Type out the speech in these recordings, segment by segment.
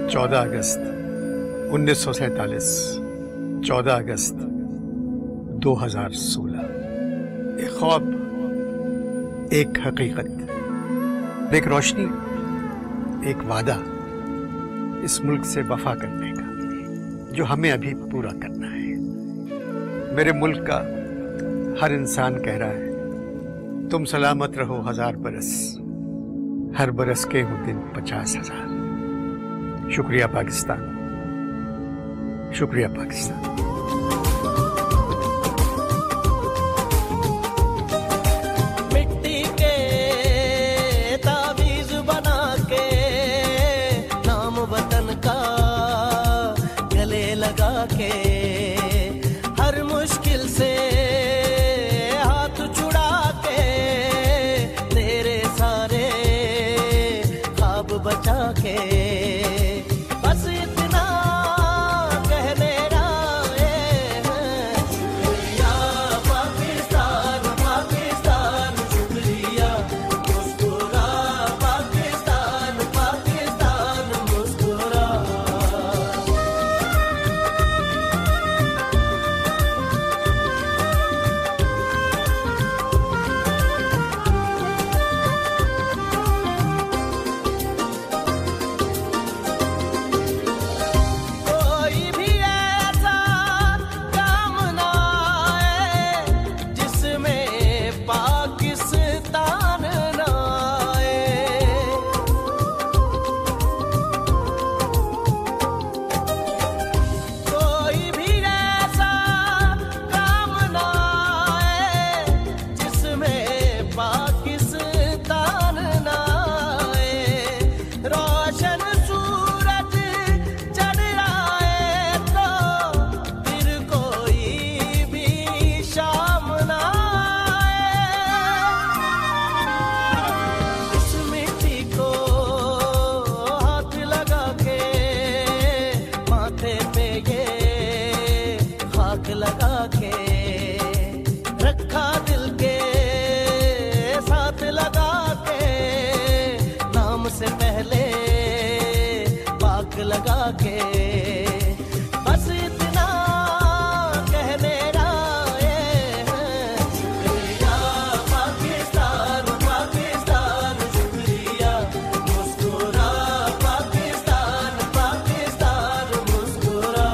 14 अगस्त 1947, 14 अगस्त 2016। एक ख्वाब, एक हकीकत, एक रोशनी, एक वादा इस मुल्क से वफा करने का, जो हमें अभी पूरा करना है। मेरे मुल्क का हर इंसान कह रहा है, तुम सलामत रहो 1000 बरस, हर बरस के हो दिन 50,000। शुक्रिया पाकिस्तान, शुक्रिया पाकिस्तान। मिट्टी के तावीज़ बना के नाम वतन का गले लगा के, हर मुश्किल से हाथ छुड़ा के, तेरे सारे ख्वाब बचा के, बस इतना कहने आए हैं। शुक्रिया पाकिस्तान, पाकिस्तान शुक्रिया, मुस्कुरा पाकिस्तान, पाकिस्तान मुस्कुरा। कोई भी ऐसा काम ना आए जिसमें पाकिस्तान ना आए। कोई भी ऐसा काम ना आए जिसमें पाकिस्तान ना आए। रोशन सूरज चढ़ आए तो फिर कोई भी शाम ना आए। इस मिट्टी को हाथ लगा के, माथे पे ये खाक लगा के, रखा दिल के साथ लगा के, नाम से पहले पाक लगा के, बस इतना कहने आए हैं। शुक्रिया पाकिस्तान, पाकिस्तान शुक्रिया, मुस्कुरा पाकिस्तान, पाकिस्तान मुस्कुरा।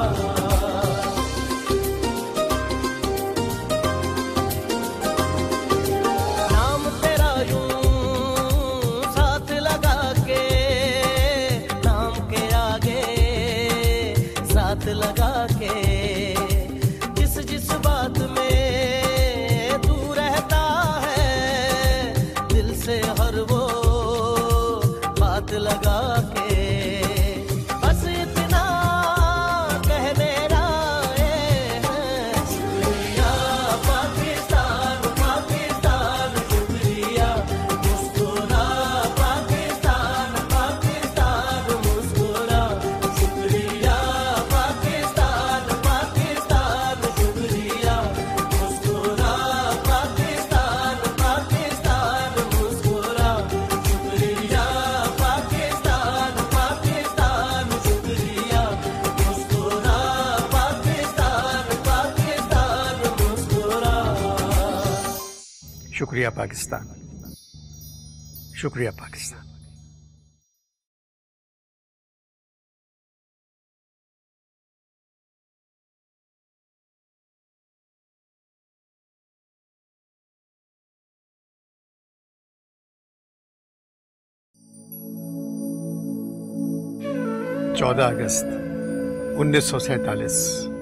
नाम तेरा यूं साथ लगा के, नाम के आगे साथ लगा के, जिस जिस बात में तू रहता है, दिल से हर वो बात लगा के, बस इतना कहने आए हैं। शुक्रिया पाकिस्तान, पाकिस्तान शुक्रिया, मुस्कुरा पाकिस्तान, पाकिस्तान मुस्कुरा। शुक्रिया पाकिस्तान, पाकिस्तान शुक्रिया, मुस्कुरा पाकिस्तान, पाकिस्तान मुस्कुरा। शुक्रिया पाकिस्तान, पाकिस्तान शुक्रिया, मुस्कुरा पाकिस्तान, पाकिस्तान मुस्कुरा। शुक्रिया पाकिस्तान, शुक्रिया पाकिस्तान। 14 अगस्त 1947,